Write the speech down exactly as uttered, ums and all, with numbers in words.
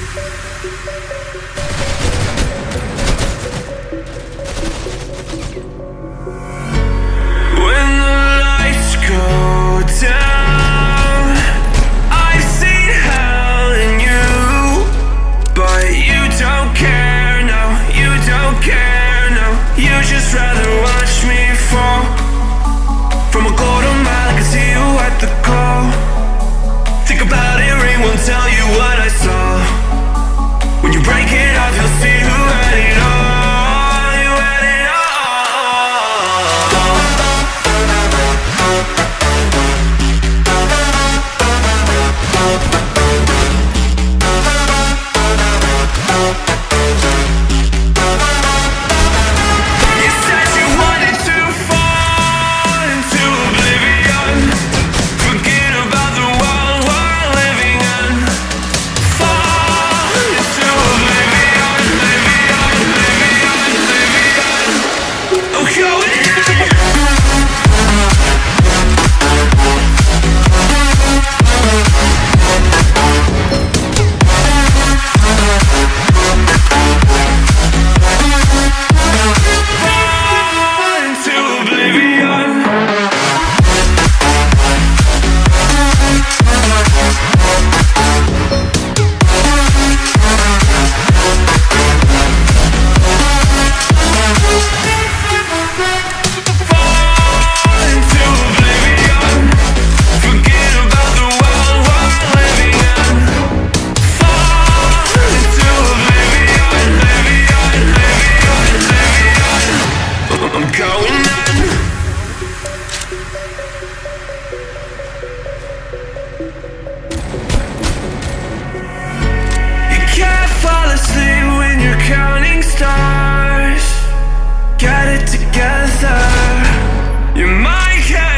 Just rather watch me fall from a quarter mile. I can see you at the call. Think about it, ring won't tell you what I saw. When you break it off, you'll see who had it all. You had it all. Counting stars, get it together. You might